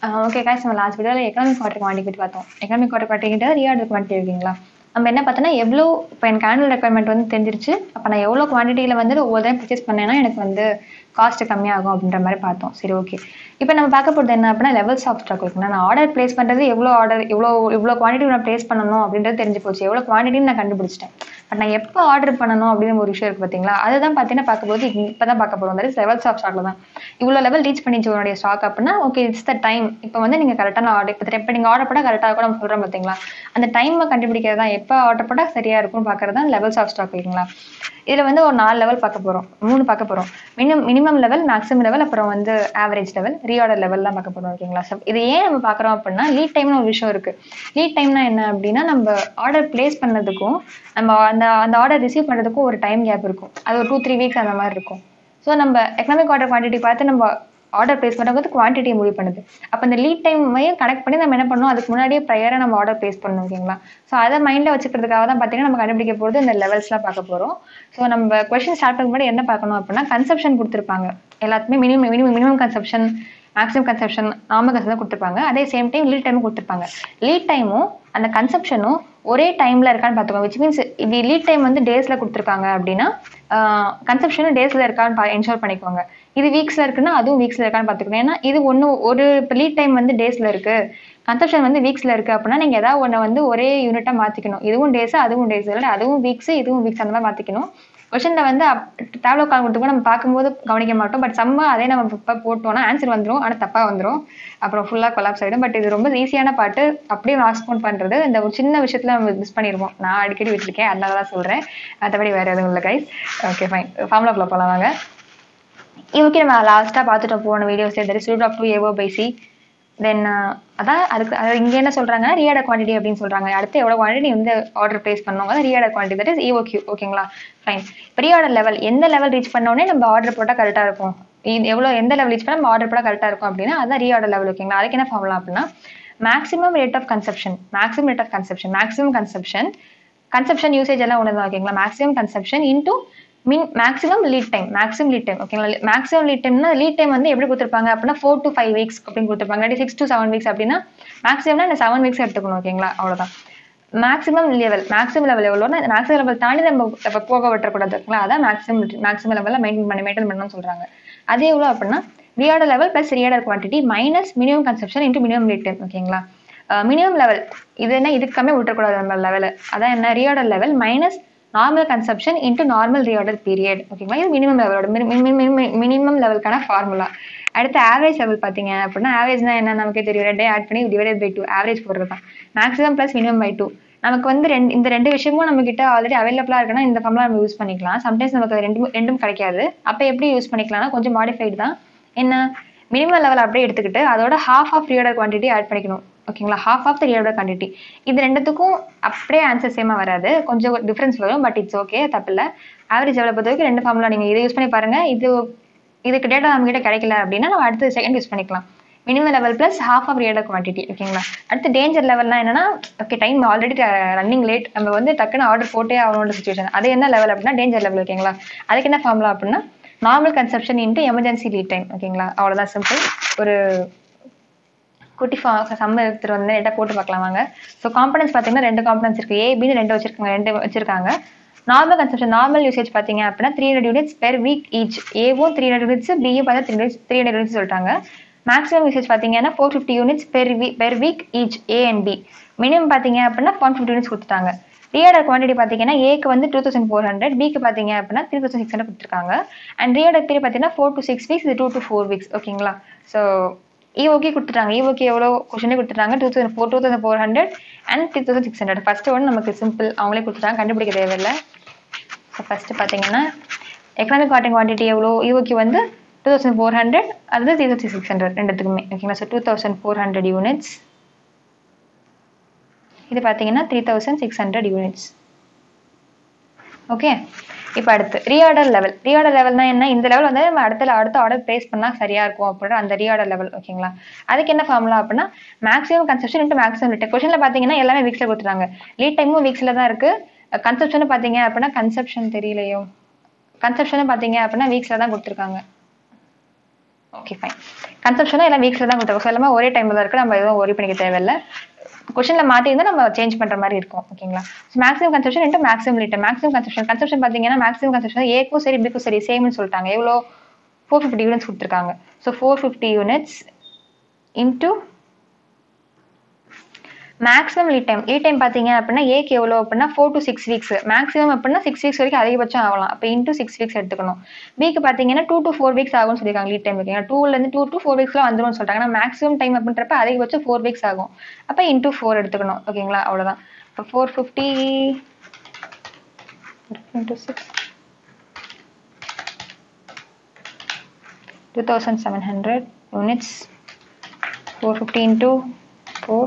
Okay guys, நம்ம last வீடியோவில் economic order quantity பற்றி பார்த்தோம். Economic order quantity reorder quantity இருக்குங்களா? நம்ம என்ன பார்த்தோன்னா எவ்வளோ இப்போ எனக்கு ஆனுவல் ரெக்குவயர்மெண்ட் வந்து தெரிஞ்சிருச்சு. அப்போ நான் எவ்வளோ குவான்டிட்டியில் வந்து ஒவ்வொரு டைம் பர்ச்சேஸ் பண்ணேன்னா எனக்கு வந்து காஸ்ட் கம்மியாகும் அப்படின்ற மாதிரி பார்த்தோம். சரி, ஓகே. இப்போ நம்ம பார்க்க போகிறது என்ன அப்படின்னா லெவல்ஸ் ஆஃப் ஸ்டாக் இருக்குன்னா நான் ஆர்டர் பிளேஸ் பண்ணுறது எவ்வளோ குவான்டிட்டி நான் பிளேஸ் பண்ணணும் அப்படின்றது தெரிஞ்சு போச்சு. எவ்வளோ குவான்டிட்டின்னு நான் கண்டுபிடிச்சிட்டேன். பட் நான் எப்போ ஆர்டர் பண்ணணும் அப்படின்னு ஒரு விஷயம் இருக்குது பார்த்தீங்களா? அதுதான் பார்த்தீங்கன்னா பார்க்கும்போது இப்போ தான் பார்க்க போகிறோம். தட் இஸ் லெவல்ஸ் ஆஃப் ஸ்டாக்ல தான் இவ்வளோ லெவல் ரீச் பண்ணிச்சு உங்களுடைய ஸ்டாக் அப்படின்னா ஓகே இட்ஸ் த டைம். இப்போ வந்து நீங்கள் கரெக்டான ஆர்டர் இப்போ நீங்கள் ஆர்டர் பண்ணால் கரெக்டாக கூட நம்ம சொல்கிறோம் பார்த்தீங்களா? அந்த டைமை கண்டுபிடிக்கிறது தான் எப்போ ஆர்டர் பண்ணால் சரியாக இருக்கும்னு பார்க்குறது தான் லெவல்ஸ் ஆஃப் ஸ்டாக் இல்லைங்களா? இதில் வந்து ஒரு 4 லெவல் பார்க்க போகிறோம், 3 பார்க்க போகிறோம். மினிமம் லெவல், மேக்ஸிமம் லெவல், அப்புறம் வந்து ஆவரேஜ் லெவல், ரீஆர்டர் லெவல்லாம் பார்க்க போகிறோம். ஓகேங்களா? ஸோ இது ஏன் நம்ம பார்க்குறோம் அப்படின்னா லீட் டைம்னு ஒரு விஷயம் இருக்குது. லீட் டைம்னா என்ன அப்படின்னா நம்ம ஆர்டர் பிளேஸ் பண்ணதுக்கும் நம்ம அந்த ஆர்டர் ரிசீவ் பண்ணுறதுக்கும் ஒரு டைம் கேப் இருக்கும். அது ஒரு 2-3 வீக்ஸ் அந்த மாதிரி இருக்கும். ஸோ நம்ம எக்கனாமிக் ஆர்டர் குவான்டிட்டி பார்த்து நம்ம ஆர்டர் பிளேஸ் பண்ணுறது குவான்டிட்டியை முடிவு பண்ணுது. அப்போ இந்த லீட் டைமையும் கனெக்ட் பண்ணி நம்ம என்ன பண்ணணும், அதுக்கு முன்னாடியே ப்ரையராக நம்ம ஆர்டர் பிளேஸ் பண்ணணும். ஓகேங்களா? ஸோ அதை மைண்டில் வச்சுக்கிறதுக்காக தான் பார்த்தீங்கன்னா நம்ம கண்டுபிடிக்க போகிறது இந்த லெவல்ஸ்லாம் பார்க்க போகிறோம். ஸோ நம்ம கொஸ்டின் ஸ்டார்ட் பண்ண முன்னாடி என்ன பார்க்கணும் அப்படின்னா கன்சப்ஷன் கொடுத்துருப்பாங்க. எல்லாத்துமே minimum consumption, maximum consumption, normal consumption கொடுத்துருப்பாங்க. அதே சேம் டைம் லீட் டைமும் கொடுத்துருப்பாங்க. லீட் டைமும் அந்த கன்சப்ஷனும் ஒரே டைமில் இருக்கான்னு பார்த்துக்கோங்க. விச் மீன்ஸ் இது லீட் டைம் வந்து டேஸில் கொடுத்துருக்காங்க அப்படின்னா கன்சப்ஷனும் டேஸில் இருக்கான்னு என்ஷோர் பண்ணிக்கோங்க. இது வீக்ஸில் இருக்குன்னா அதுவும் வீக்ஸில் இருக்கான்னு பார்த்துக்கணும். ஏன்னா இது ஒரு இப்போ லீட் டைம் வந்து டேஸில் இருக்குது, கன்சப்ஷன் வந்து வீக்ஸில் இருக்குது அப்படின்னா நீங்கள் ஏதாவது ஒன்று வந்து ஒரே யூனிட்டாக மாற்றிக்கணும். இதுவும் டேஸு அதுவும் டேஸ், இல்லை அதுவும் வீக்ஸு இதுவும் வீக்ஸ் அந்த மாதிரி மாற்றிக்கணும். கொஸ்டினில் வந்து டேப்லோ கால் கொடுத்துக்கோ நம்ம பார்க்கும்போது கவனிக்க மாட்டோம். பட் சம்மா அதே நம்ம இப்போ போட்டோம்னா ஆன்சர் வந்துடும், ஆனால் தப்பாக வந்துடும். அப்புறம் ஃபுல்லாக கொலாப்ஸ் ஆகிடும். பட் இது ரொம்ப ஈஸியான பாட்டு. அப்படியே மார்க்ஸ் கவுண்ட் பண்ணுறது இந்த ஒரு சின்ன விஷயத்தில் நம்ம மிஸ் பண்ணிடுவோம். நான் அடிக்கடி விட்டுருக்கேன், அதனால தான் சொல்கிறேன். மற்றபடி வேறு எதுவும் இல்லை கைஸ். ஓகே ஃபைன், ஃபார்முலாக்குள்ள போகலாம் வாங்க. ஓகே, நம்ம லாஸ்ட்டாக பார்த்துட்டு போன videos that is root of 2a/c. Then அதுக்கு இங்கே என்ன சொல்கிறாங்க, ரீஆர்டர் குவான்டிட்டி அப்படின்னு சொல்கிறாங்க. அடுத்து எவ்வளோ குவான்டிட்டி வந்து ஆர்டர் பிளேஸ் பண்ணுவாங்க, reorder quantity that is EOQ. ஓகேங்களா? ஃபைன். இப்போ ரீஆர்டர் லெவல் எந்த லெவல் ரீச் பண்ணோடனே நம்ம ஆர்டர் போட்டால் கரெக்டாக இருக்கும். எந்த லெவல் ரீச் பண்ணால் நம்ம ஆர்டர் போட்டால் கரெக்டாக இருக்கும் அப்படின்னா அதான் ரீஆர்டர் லெவல். ஓகேங்களா? அதுக்கு என்ன ஃபார்முலா அப்படின்னா maximum rate of consumption, consumption usage எல்லாம் ஒன்று தான். ஓகேங்களா? Maximum consumption into maximum lead time. ஓகேங்களா? மேக்ஸிமம் லீட் டைம்னா லீட் டைம் வந்து எப்படி கொடுத்துருப்பாங்க அப்படின்னா 4 to 5 வீக்ஸ் அப்படின்னு கொடுத்துருப்பாங்க. 6 to 7 வீக்ஸ் அப்படின்னா மேக்ஸிமம்னா இந்த 7 வீக்ஸ் எடுத்துக்கணும். ஓகேங்களா? அவ்வளோதான். மேக்ஸிமம் லெவல் எவ்வளோனா மேக்ஸிமம் லெவல் தாண்டி நம்ம போக விட்டுறக்கூடாது. ஓகேங்களா? அதான் மேக்ஸிமம் லெவலில் மெயின்டைன் பண்ணணும்னு சொல்கிறாங்க. அது எவ்வளோ அப்படின்னா reorder level plus reorder quantity minus minimum consumption into minimum lead time. ஓகேங்களா? மினிமம் லெவல் இது என்ன, இதுக்கு கம்மியாக விட்டுறக்கூடாது நம்ம லெவல். அதான் என்ன, reorder level minus normal consumption into normal reorder period. ஓகேங்களா? இது மினிமம் லெவலோட மினிமம் லெவலுக்கான ஃபார்முலா. அடுத்து ஆவரேஜ் லெவல் பார்த்தீங்க அப்படின்னா ஆவரேஜ்னா என்ன நமக்கே தெரியும், 2 ஆட் பண்ணி டிவைடட் பை 2 ஆவரேஜ் போடுறது தான். Maximum plus minimum by 2. நமக்கு வந்து இந்த ரெண்டு விஷயமும் நம்ம கிட்ட ஆல்ரெடி அவைலபிளாக இருக்குன்னா இந்த ஃபார்முலா நம்ம யூஸ் பண்ணிக்கலாம். சம்டைம்ஸ் நமக்கு ரெண்டும் கிடைக்காது. அப்போ எப்படி யூஸ் பண்ணிக்கலாம்னா கொஞ்சம் மாடிஃபைடு தான். என்ன, மினிமம் லெவல் அப்படியே எடுத்துக்கிட்டு அதோட half of reorder quantity add பண்ணிக்கணும். ஓகேங்களா? Half of the reorder quantity. இது ரெண்டுத்துக்கும் அப்படியே ஆன்சர் சேமாக வராது, கொஞ்சம் டிஃப்ரென்ஸ் வரும். பட் இட்ஸ் ஓகே, தப்பில்லை. ஆவரேஜ் லெவலை பொறுத்த வரைக்கும் 2 ஃபார்முலா நீங்கள் இதை யூஸ் பண்ணி பாருங்கள். இதுக்கு டேட்டா நம்மகிட்ட கிடைக்கல அப்படின்னா நம்ம அடுத்து செகண்ட் யூஸ் பண்ணிக்கலாம். Minimum level plus half of reorder quantity. ஓகேங்களா? அடுத்து டேஞ்சர் லெவல்னா என்னன்னா okay time already running late, நம்ம வந்து டக்குன்னு ஆர்டர் போட்டே ஆகணுன்ற சுச்சுவேஷன். அது என்ன லெவல் அப்படின்னா டேஞ்சர் லெவல். ஓகேங்களா? அதுக்கு என்ன ஃபார்முலா அப்படின்னா normal consumption into emergency lead time. ஓகேங்களா? அவ்வளோதான், சிம்பிள். ஒரு குட்டி சம்ம எடுத்துகிட்டு வந்து டேட்டா போட்டு பார்க்கலாம் வாங்க. ஸோ காம்பனன்ஸ் பார்த்தீங்கன்னா 2 காம்பனன்ஸ் இருக்குது. ஏபின்னு 2 வச்சிருக்காங்க. நார்மல் கன்சப்ஷன், நார்மல் யூசேஜ் பார்த்தீங்க அப்படின்னா 300 யூனிட்ஸ் பெர் வீக் ஈச். ஏவும் 300 யூனிட்ஸ், பியும் பார்த்தா 300 யூனிட்ஸ் சொல்லிட்டாங்க. மேக்ஸிமம் யூசேஜ் பார்த்தீங்கன்னா 450 units per week each A and B. Minimum பார்த்தீங்க அப்படின்னா 150 யூனிட்ஸ் கொடுத்துட்டாங்க. ரீஆர்டர் குவான்டிட்டி பார்த்தீங்கன்னா ஏக்கு வந்து 2400, பிக்கு பார்த்தீங்க அப்படின்னா 3600 கொடுத்துருக்காங்க. அண்ட் ரீஆர்டர் பீரியட் பார்த்தீங்கன்னா 4 to 6 வீக்ஸ், இது 2 to 4 வீக்ஸ். ஓகேங்களா? ஸோ EOQ கொடுத்துட்டாங்க. EOQ எவ்வளோ கொஸ்டினே கொடுத்துட்டாங்க, 2400 அண்ட் 3600. ஃபர்ஸ்ட் ஒன்று நமக்கு சிம்பிள், அவங்களே கொடுத்துட்டாங்க, கண்டுபிடிக்க தேவையில்லை. ஸோ ஃபர்ஸ்ட் பார்த்தீங்கன்னா எக்கனாமிக் குவார்டர் குவான்டிட்டி எவ்வளோ, EOQ வந்து 2400, அது 3600 ரெண்டுத்துக்குமே. ஓகேங்களா? ஸோ 2400 யூனிட்ஸ், இது பார்த்தீங்கன்னா 3600 யூனிட்ஸ். ஓகே, இப்போ அடுத்து ரீஆர்டர் லெவல்னா என்ன, இந்த லெவல் வந்து நம்ம அடுத்த ஆர்டர் பிளேஸ் பண்ணால் சரியா இருக்கும் அப்படின்ற அந்த ரீஆர்டர் லெவல். ஓகேங்களா? அதுக்கு என்ன ஃபார்முலா அப்படின்னா maximum consumption into maximum lead time. கொஸ்டினில் பார்த்தீங்கன்னா எல்லாமே வீக்ஸில் கொடுத்துருக்காங்க. லீட் டைமும் வீக்ஸில் தான் இருக்குது. கன்சப்ஷன் பார்த்தீங்க அப்படின்னா கன்சப்ஷன் பார்த்தீங்க அப்படின்னா வீக்ஸில் தான் கொடுத்துருக்காங்க. Okay fine. கன்சப்ஷனும் எல்லாம் வீக்ஸில் தான் கொடுத்துருக்கோம். ஸோ எல்லாமே ஒரே டைமில் தான் இருக்குது, நம்ம எதுவும் ஒரி பண்ணிக்க தேவையில்லை. கொஸ்டினில் மாற்றிருந்தால் நம்ம சேஞ்ச் பண்ணுற மாதிரி இருக்கும். ஓகேங்களா? So maximum consumption into maximum lead time. Maximum consumption பார்த்தீங்கன்னா மேக்ஸிமம் கன்சப்ஷன் ஏக்கும் சரி பிக்கும் சரி சேம்னு சொல்லிட்டாங்க. எவ்வளோ 450 யூனிட்ஸ் கொடுத்துருக்காங்க. So 450 units into maximum lead time பார்த்தீங்க அப்படின்னா ஏக்கு எவ்வளோ அப்படின்னா 4 to 6 வீக்ஸ். மேக்ஸிமம் அப்படின்னா 6 வீக்ஸ் வரைக்கும் அதிகபட்சம் ஆகலாம். அப்போ இன்ட்டு 6 வீக்ஸ் எடுத்துக்கணும். பிக்கு பார்த்தீங்கன்னா 2 to 4 வீக்ஸ் ஆகும்னு சொல்லியிருக்காங்க லீட் டைம். ஓகேங்களா? 2 to 4 வீக்ஸ்லாம் வந்துடும் சொல்லிட்டாங்க. ஆனால் மேக்ஸிமம் டைம் அப்படின்றப்ப அதிகபட்சம் 4 வீக்ஸ் ஆகும். அப்போ இன்ட்டு 4 எடுத்துக்கணும். ஓகேங்களா? அவ்வளோதான். இப்போ 450 இன்ட்டு 6 2700 யூனிட்ஸ். 450 இன்ட்டு 4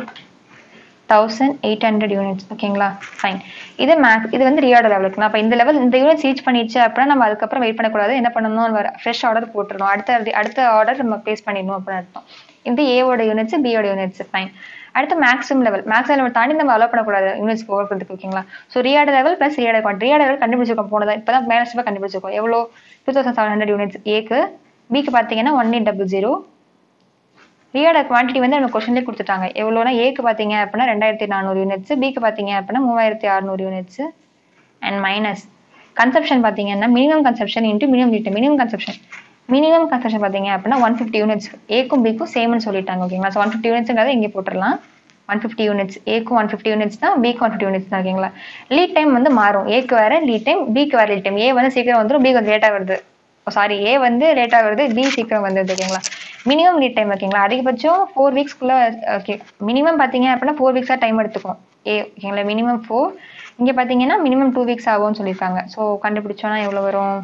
1800 யூனிட்ஸ். ஓகேங்களா? ஃபைன். இது வந்து ரீஆர்டர் லெவலுக்கு. அப்போ இந்த லெவல் இந்த யூனிட் ரீச் பண்ணிடுச்சு அப்படின்னா நம்ம அதுக்கப்புறம் வெயிட் பண்ணக்கூடாது. என்ன பண்ணணும், ஃப்ரெஷ் ஆர்டர் போட்டுருணும். அடுத்த ஆர்டர் நம்ம ப்ளேஸ் பண்ணிடணும் அப்படின்னு அர்த்தம். இது ஏவோட யூனிட்ஸ், பியோட யூனிட்ஸ். ஃபைன். அடுத்து மேக்ஸிமம் லெவல் தாண்டி நம்ம அலோவ் பண்ணக்கூடாது யூனிட்ஸ் போகிறதுக்கு. ஓகேங்களா? So reorder level plus reorder quantity. Reorder level கண்டுபிடிச்சிருக்கோம் போனதான், இப்போ தான் மேலே ஸ்டெப்பாக கண்டுபிடிச்சிருக்கோம். எவ்வளோ 2700 யூனிட்ஸ் ஏக்கு. பிக்கு பார்த்தீங்கன்னா 1800. ரீஆர்டர் குவான்டிட்டி வந்து நம்ம கொஸ்டின்லேயே கொடுத்துட்டாங்க. எவ்வளோனா ஏக்கு பார்த்தீங்க அப்படின்னா 2400 யூனிட்ஸ், பிக்கு பார்த்தீங்க அப்படின்னா 3600 யூனிட்ஸ். அண்ட் மைனஸ் கன்சப்ஷன் பார்த்தீங்கன்னா minimum consumption into minimum lead time. Minimum consumption பார்த்தீங்க அப்படின்னா 150 யூனிட்ஸ். ஏக்கும் பிக்கும் சேம்னு சொல்லிட்டாங்க. ஓகேங்களா? ஸோ 150 யூனிட்ஸுங்கிறத இங்கே போட்டுடலாம். 150 யூனிட்ஸ் ஏக்கும் 150 யூனிட்ஸ் தான், பிக்கு 150 யூனிட்ஸ் தான். ஓகேங்களா? லீட் டைம் வந்து மாறும். ஏக்கு வேற லீட் டைம், பிக்கு வேற லீட் டைம். ஏ வந்து சீக்கிரம் வந்துடும், பி கொஞ்சம் லேட்டாக வருது. சாரி, ஏ வந்து லேட்டாக வருது, பி சீக்கிரம் வந்துடுது. ஓகேங்களா? Minimum lead time. ஓகேங்களா? அதிகபட்சம் 4 வீக்ஸ்க்குள்ளே. ஓகே, மினிமம் பார்த்தீங்க அப்படின்னா 4 வீக்ஸாக டைம் எடுத்துக்கும் ஏ. ஓகேங்களா? மினிமம் 4. இங்கே பார்த்தீங்கன்னா மினிமம் 2 வீக்ஸ் ஆகும்னு சொல்லியிருக்காங்க. ஸோ கண்டுபிடிச்சோன்னா எவ்வளோ வரும்?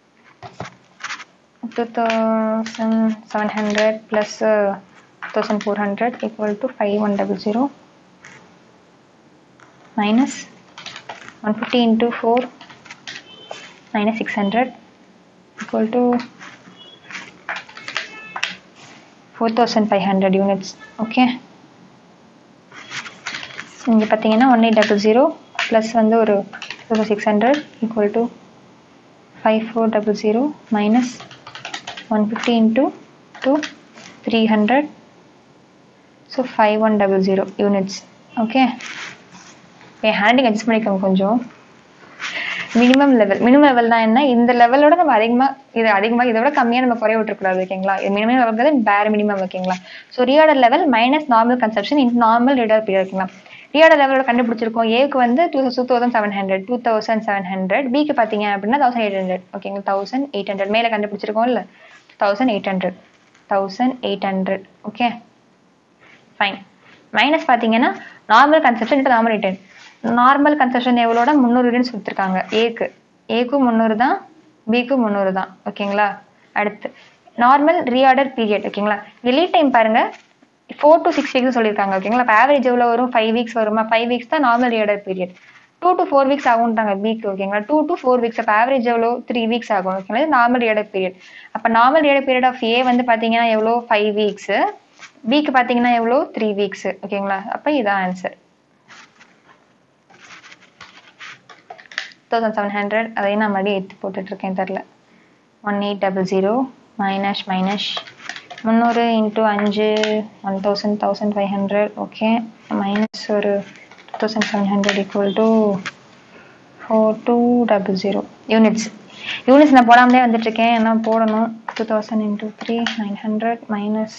2700 plus 1400 equal to 5100 minus 150 into 4 minus 600 equal to 4500 units. Okay, இங்கே பார்த்தீங்கன்னா 1800 ப்ளஸ் வந்து ஒரு 600 equal to 5400 minus 150 into 2 300. So 5100 units. Okay, என் ஹேண்டிங் அட்ஜஸ்ட் பண்ணிக்கோங்க கொஞ்சம். மினிமம் லெவல் தான் என்ன, இந்த லெவலோட நம்ம அதிகமாக இதை விட கம்மியாக நம்ம குறைய விட்டுருக்கூடாது. ஓகேங்களா? Minimum level bare minimum. ஓகேங்களா? So reorder level minus normal consumption in normal reorder period. ஓகேங்களா? ரீஆர்டர் லெவலோட கண்டுபிடிச்சிருக்கோம். ஏக்கு வந்து 2700 பிக்கு பார்த்தீங்க அப்படின்னா 1800. ஓகேங்களா? 1800 மேலே கண்டுபிடிச்சிருக்கோம் இல்லை, 1800. Okay fine. மைனஸ் பார்த்தீங்கன்னா normal consumption into normal return. Normal consumption எவ்வளோட 300 யூனிட்ஸ் கொடுத்துருக்காங்க. ஏக்கும் 300 தான், பிக்கும் 300 தான். ஓகேங்களா? அடுத்து நார்மல் ரீஆர்டர் பீரியட். ஓகேங்களா? இங்கே லீட் டைம் பாருங்க 4 to 6 வீக்ஸ் சொல்லியிருக்காங்க. ஓகேங்களா? இப்போ ஆவரேஜ் எவ்வளோ வரும்? 5 வீக்ஸ் வருமா? 5 வீக்ஸ் தான் normal reorder period. 2 to 4 weeks ஆகும்ட்டாங்க பிக்கு. ஓகேங்களா? 2 to 4 வீக்ஸ். அப்போ ஆவரேஜ் எவ்வளோ? 3 வீக்ஸ் ஆகும். ஓகேங்களா? இது நார்மல் ரீஆர்டர் பீரியட். அப்போ normal reorder period of A வந்து பார்த்தீங்கன்னா எவ்வளோ? 5 வீக்ஸ். பிக்கு பார்த்தீங்கன்னா எவ்வளோ? 3 வீக்ஸ். ஓகேங்களா? அப்போ இதான் ஆன்சர். 2700. அதையும் நான் மறுபடியும் எடுத்து போட்டுட்ருக்கேன், தெரில. 1800 மைனஸ் 300 இன்ட்டு 5 1500. ஓகே, மைனஸ் ஒரு 2700 ஈக்குவல் டு 4200 யூனிட்ஸ். நான் போடாமலே வந்துட்டுருக்கேன், ஏன்னா போடணும். 2000 இன்ட்டு 3 900 மைனஸ்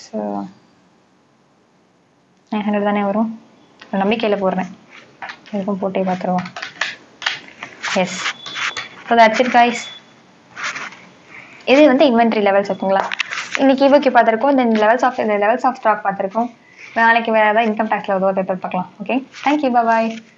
900 தானே வரும். நம்பிக்கையில் போடுறேன், எதுக்கும் போட்டே பார்த்துருவோம். Yes, so that's it guys. இது வந்து இன்வென்ட்ரி லெவல்ஸ். ஓகேங்களா? இன்னைக்கு இவோக்கு பார்த்துருக்கோம், இந்த லெவல்ஸ் ஆஃப் ஸ்டாக் பார்த்துருக்கோம். நாளைக்கு வேறு ஏதாவது இன்கம் டேக்ஸில் உதவ பேப்பர் பார்க்கலாம். ஓகே, தேங்க்யூ, பாய்.